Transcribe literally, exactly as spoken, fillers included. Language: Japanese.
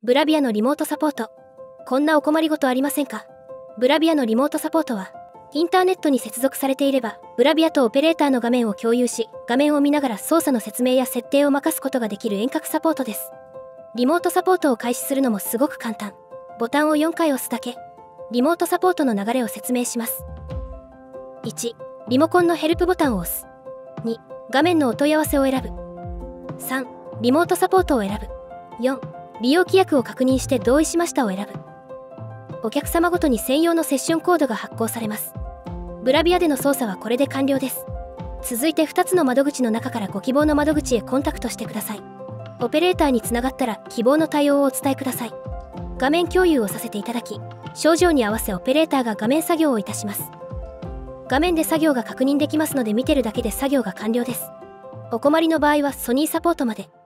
ブラビアのリモートサポート。こんなお困りごとありませんか？ブラビアのリモートサポートは、インターネットに接続されていれば、ブラビアとオペレーターの画面を共有し、画面を見ながら操作の説明や設定を任すことができる遠隔サポートです。リモートサポートを開始するのもすごく簡単。ボタンをよんかい押すだけ。リモートサポートの流れを説明します。いち、リモコンのヘルプボタンを押す。に、画面のお問い合わせを選ぶ。さん、リモートサポートを選ぶ。よん、利用規約を確認して同意しましたを選ぶ。お客様ごとに専用のセッションコードが発行されます。ブラビアでの操作はこれで完了です。続いてふたつの窓口の中からご希望の窓口へコンタクトしてください。オペレーターにつながったら希望の対応をお伝えください。画面共有をさせていただき、症状に合わせオペレーターが画面作業をいたします。画面で作業が確認できますので見てるだけで作業が完了です。お困りの場合はソニーサポートまで。